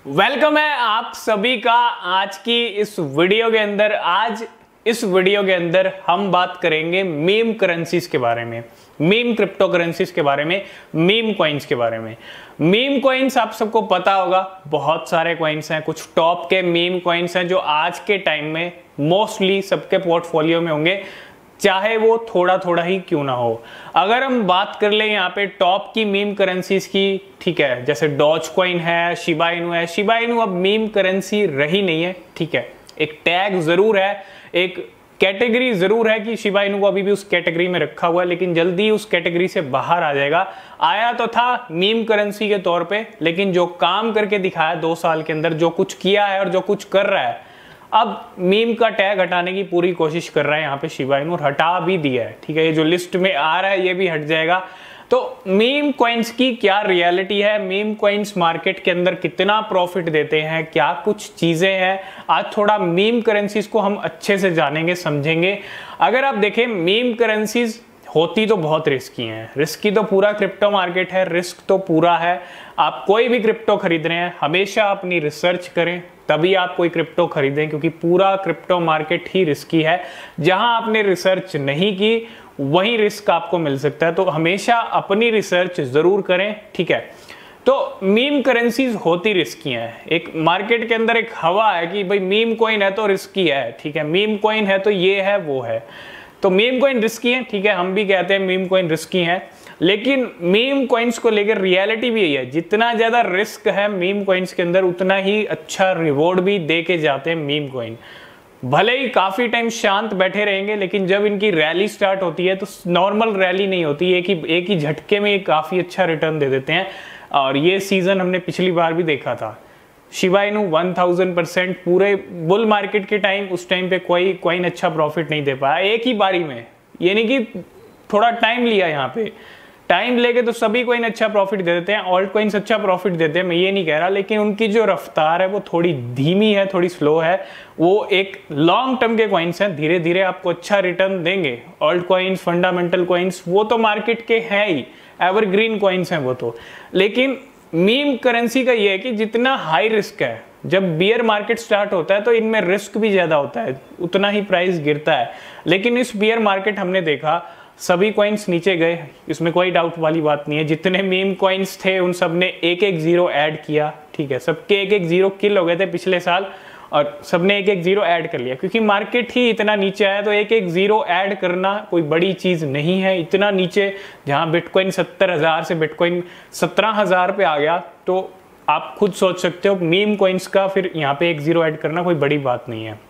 Welcome है आप सभी का आज की इस वीडियो के अंदर। आज इस वीडियो के अंदर हम बात करेंगे मीम करेंसीज के बारे में, मीम क्रिप्टो करेंसीज के बारे में, मीम कॉइन्स के बारे में। मीम कॉइन्स आप सबको पता होगा, बहुत सारे कॉइन्स हैं, कुछ टॉप के मीम कॉइन्स हैं जो आज के टाइम में मोस्टली सबके पोर्टफोलियो में होंगे, चाहे वो थोड़ा थोड़ा ही क्यों ना हो। अगर हम बात कर ले यहाँ पे टॉप की मीम करेंसीज की, ठीक है, जैसे डॉज कॉइन है, शिबा इनू है। शिबा इनू अब मीम करेंसी रही नहीं है, ठीक है, एक टैग जरूर है, एक कैटेगरी जरूर है कि शिबा इनू को अभी भी उस कैटेगरी में रखा हुआ है, लेकिन जल्दी उस कैटेगरी से बाहर आ जाएगा। आया तो था मीम करेंसी के तौर पे, लेकिन जो काम करके दिखाया 2 साल के अंदर, जो कुछ किया है और जो कुछ कर रहा है, अब मीम का टैग हटाने की पूरी कोशिश कर रहा है यहाँ पे शिबा इनू, और हटा भी दिया है, ठीक है। ये जो लिस्ट में आ रहा है ये भी हट जाएगा। तो मीम कॉइन्स की क्या रियलिटी है, मीम कॉइन्स मार्केट के अंदर कितना प्रॉफिट देते हैं, क्या कुछ चीजें हैं, आज थोड़ा मीम करेंसीज को हम अच्छे से जानेंगे, समझेंगे। अगर आप देखें, मीम करेंसीज होती तो बहुत रिस्की हैं, रिस्की तो पूरा क्रिप्टो मार्केट है, रिस्क तो पूरा है। आप कोई भी क्रिप्टो खरीद रहे हैं, हमेशा अपनी रिसर्च करें, तभी आप कोई क्रिप्टो खरीदें, क्योंकि पूरा क्रिप्टो मार्केट ही रिस्की है। जहां आपने रिसर्च नहीं की वहीं रिस्क आपको मिल सकता है, तो हमेशा अपनी रिसर्च जरूर करें, ठीक है। तो मीम करेंसीज होती रिस्की हैं, एक मार्केट के अंदर एक हवा है कि भाई मीम कॉइन है तो रिस्की है, ठीक है, मीम कॉइन है तो ये है वो है। तो मीम कॉइन रिस्की है, ठीक है, हम भी कहते हैं मीम कॉइन रिस्की है, लेकिन मीम कॉइन्स को लेकर रियलिटी भी यही है, जितना ज्यादा रिस्क है मीम कॉइन्स के अंदर, उतना ही अच्छा रिवॉर्ड भी दे के जाते हैं मीम कॉइन। भले ही काफी टाइम शांत बैठे रहेंगे, लेकिन जब इनकी रैली स्टार्ट होती है तो नॉर्मल रैली नहीं होती, एक ही झटके में काफी अच्छा रिटर्न दे देते हैं। और ये सीजन हमने पिछली बार भी देखा था, शिबा इनू 1000% पूरे बुल मार्केट के टाइम, उस टाइम पे कोई कॉइन अच्छा प्रॉफिट नहीं दे पाया एक ही बारी में, यानी कि थोड़ा टाइम लिया। यहाँ पे टाइम लेके तो सभी कॉइन अच्छा प्रॉफिट दे देते हैं, ऑल्ट कॉइन्स अच्छा प्रॉफिट देते हैं, मैं ये नहीं कह रहा, लेकिन उनकी जो रफ्तार है वो थोड़ी धीमी है, थोड़ी स्लो है। वो एक लॉन्ग टर्म के कॉइन्स हैं, धीरे धीरे आपको अच्छा रिटर्न देंगे। ऑल्ट कॉइन्स, फंडामेंटल कॉइन्स, वो तो मार्केट के हैं ही, एवरग्रीन कॉइन्स हैं वो तो। लेकिन मीम करेंसी का ये है कि जितना हाई रिस्क है, जब बियर मार्केट स्टार्ट होता है तो इनमें रिस्क भी ज्यादा होता है, उतना ही प्राइस गिरता है। लेकिन इस बियर मार्केट हमने देखा सभी कॉइन्स नीचे गए, इसमें कोई डाउट वाली बात नहीं है। जितने मीम कॉइन्स थे उन सब ने एक एक जीरो ऐड किया, ठीक है, सबके एक एक जीरो किल हो गए थे पिछले साल, और सबने एक एक जीरो ऐड कर लिया, क्योंकि मार्केट ही इतना नीचे आया। तो एक एक जीरो ऐड करना कोई बड़ी चीज नहीं है। इतना नीचे, जहां बिटकॉइन 70,000 से बिटकॉइन 17,000 पे आ गया, तो आप खुद सोच सकते हो मीम कॉइन्स का फिर यहाँ पे एक जीरो ऐड करना कोई बड़ी बात नहीं है।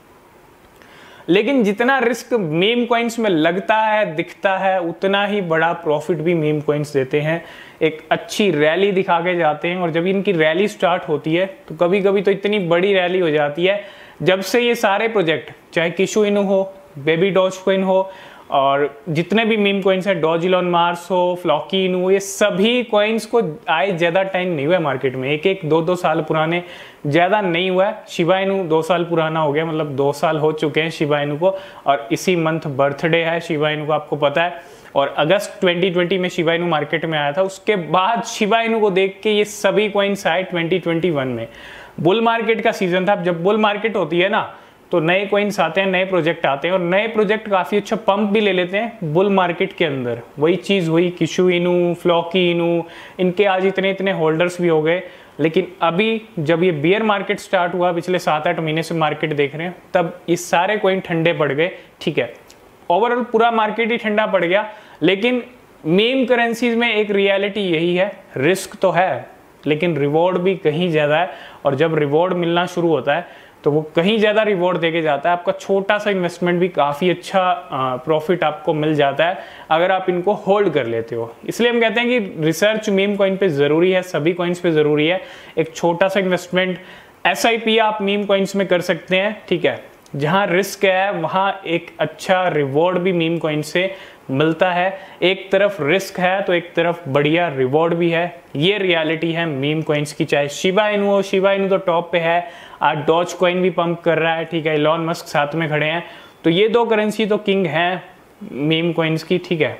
लेकिन जितना रिस्क मीम कॉइन्स में लगता है, दिखता है, उतना ही बड़ा प्रॉफिट भी मीम कॉइन्स देते हैं। एक अच्छी रैली दिखा के जाते हैं, और जब इनकी रैली स्टार्ट होती है तो कभी कभी तो इतनी बड़ी रैली हो जाती है, जब से ये सारे प्रोजेक्ट, चाहे किशु इनू हो, बेबी डॉज कॉइन हो, और जितने भी मीम कॉइन्स हैं, डॉज इलॉन मार्स हो, फ्लॉकी इनू, ये सभी कॉइन्स को आए ज़्यादा टाइम नहीं हुआ है मार्केट में, एक एक 2-2 साल पुराने, ज़्यादा नहीं हुआ है। शिबा इनू 2 साल पुराना हो गया, मतलब 2 साल हो चुके हैं शिबा इनू को, और इसी मंथ बर्थडे है शिबा इनू को, आपको पता है। और अगस्त 2020 में शिबा इनू मार्केट में आया था, उसके बाद शिबा इनू को देख के ये सभी कॉइन्स आए 2021 में। बुल मार्केट का सीजन था, जब बुल मार्केट होती है ना, तो नए कॉइन्स आते हैं, नए प्रोजेक्ट आते हैं, और नए प्रोजेक्ट काफी अच्छा पंप भी ले लेते हैं बुल मार्केट के अंदर। वही चीज हुई किशु इनू, फ्लॉकी इनू, इनके आज इतने इतने होल्डर्स भी हो गए। लेकिन अभी जब ये बियर मार्केट स्टार्ट हुआ, पिछले 7-8 महीने से मार्केट देख रहे हैं, तब ये सारे कॉइन ठंडे पड़ गए, ठीक है, ओवरऑल पूरा मार्केट ही ठंडा पड़ गया। लेकिन मीम करेंसीज में एक रियलिटी यही है, रिस्क तो है लेकिन रिवॉर्ड भी कहीं ज्यादा है, और जब रिवॉर्ड मिलना शुरू होता है तो वो कहीं ज़्यादा रिवॉर्ड देके जाता है। आपका छोटा सा इन्वेस्टमेंट भी काफ़ी अच्छा प्रॉफिट आपको मिल जाता है अगर आप इनको होल्ड कर लेते हो। इसलिए हम कहते हैं कि रिसर्च मीम कॉइन पे ज़रूरी है, सभी कॉइन्स पे ज़रूरी है। एक छोटा सा इन्वेस्टमेंट SIP आप मीम कॉइन्स में कर सकते हैं, ठीक है, जहाँ रिस्क है वहाँ एक अच्छा रिवॉर्ड भी मीम कॉइन से मिलता है। एक तरफ रिस्क है तो एक तरफ बढ़िया रिवॉर्ड भी है। ये रियलिटी है मीम कॉइन्स की। चाहे शिबा इनू हो, शिबा इनू तो टॉप पे है, आज डॉज कॉइन भी पंप कर रहा है, ठीक है, इलॉन मस्क साथ में खड़े हैं, तो ये 2 करेंसी तो किंग हैं मीम कॉइन्स की, ठीक है।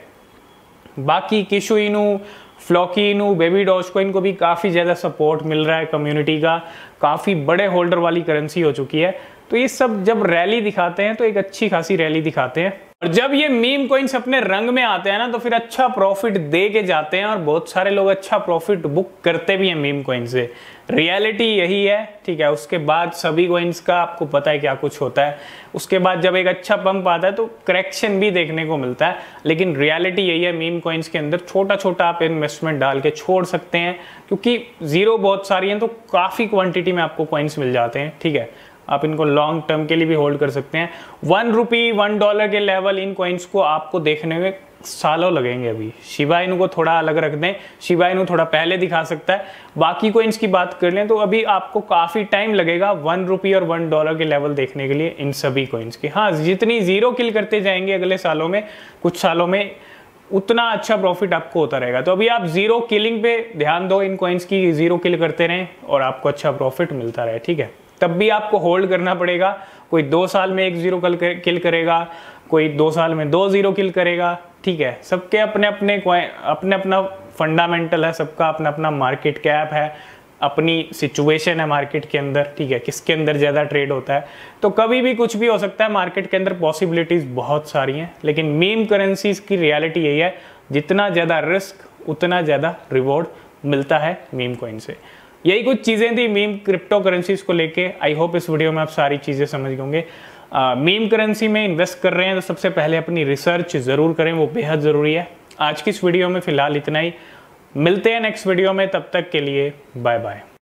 बाकी किशु इनू, फ्लॉकी इनू, बेबी डॉज कॉइन को भी काफ़ी ज़्यादा सपोर्ट मिल रहा है कम्युनिटी का, काफ़ी बड़े होल्डर वाली करेंसी हो चुकी है। तो ये सब जब रैली दिखाते हैं तो एक अच्छी खासी रैली दिखाते हैं, और जब ये मीम कॉइन्स अपने रंग में आते हैं ना तो फिर अच्छा प्रॉफिट दे के जाते हैं, और बहुत सारे लोग अच्छा प्रॉफिट बुक करते भी हैं मीम कॉइन से। रियलिटी यही है, ठीक है। उसके बाद सभी कॉइन्स का आपको पता है क्या कुछ होता है। उसके बाद जब एक अच्छा पंप आता है तो करेक्शन भी देखने को मिलता है, लेकिन रियलिटी यही है, मीम कॉइन्स के अंदर छोटा छोटा आप इन्वेस्टमेंट डाल के छोड़ सकते हैं, क्योंकि जीरो बहुत सारी हैं तो काफ़ी क्वांटिटी में आपको कॉइन्स मिल जाते हैं, ठीक है। आप इनको लॉन्ग टर्म के लिए भी होल्ड कर सकते हैं। $1 $1 के लेवल इन कॉइन्स को आपको देखने में सालों लगेंगे। अभी शिबा इनू को थोड़ा अलग रख दें, शिबा इनू थोड़ा पहले दिखा सकता है। बाकी कॉइन्स की बात कर लें तो अभी आपको काफ़ी टाइम लगेगा $1 और $1 के लेवल देखने के लिए इन सभी कॉइन्स के। हाँ, जितनी जीरो किल करते जाएंगे अगले सालों में, कुछ सालों में, उतना अच्छा प्रॉफिट आपको होता रहेगा। तो अभी आप जीरो किलिंग पे ध्यान दो, इन कॉइन्स की जीरो किल करते रहें और आपको अच्छा प्रॉफिट मिलता रहे, ठीक है। तब भी आपको होल्ड करना पड़ेगा। कोई 2 साल में 1 जीरो किल करेगा, कोई 2 साल में 2 जीरो किल करेगा, ठीक है। सबके अपने अपना फंडामेंटल है, सबका अपना अपना मार्केट कैप है, अपनी सिचुएशन है मार्केट के अंदर, ठीक है, किसके अंदर ज़्यादा ट्रेड होता है। तो कभी भी कुछ भी हो सकता है, मार्केट के अंदर पॉसिबिलिटीज़ बहुत सारी हैं, लेकिन मीम करेंसीज की रियलिटी यही है, जितना ज़्यादा रिस्क उतना ज़्यादा रिवॉर्ड मिलता है मीम कॉइन से। यही कुछ चीज़ें थी मीम क्रिप्टो करेंसीज को लेके। आई होप इस वीडियो में आप सारी चीज़ें समझ गए होंगे। मीम करेंसी में इन्वेस्ट कर रहे हैं तो सबसे पहले अपनी रिसर्च ज़रूर करें, वो बेहद ज़रूरी है। आज की इस वीडियो में फ़िलहाल इतना ही, मिलते हैं नेक्स्ट वीडियो में, तब तक के लिए बाय बाय।